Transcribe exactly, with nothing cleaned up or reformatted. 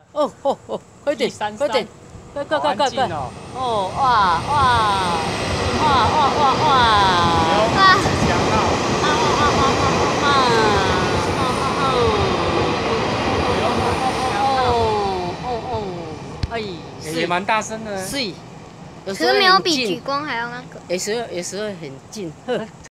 哦哦哦，快点，快点，快快快快快！ 哦， 哦，哇哇哇哇哇哇！ 哇，强啊！ 啊啊啊啊啊啊！啊啊啊！哦哦哦！哎， 也蛮大声的。 是，有可是没有时候很近， 比举光还要那个。 有时候有时候很近。呵。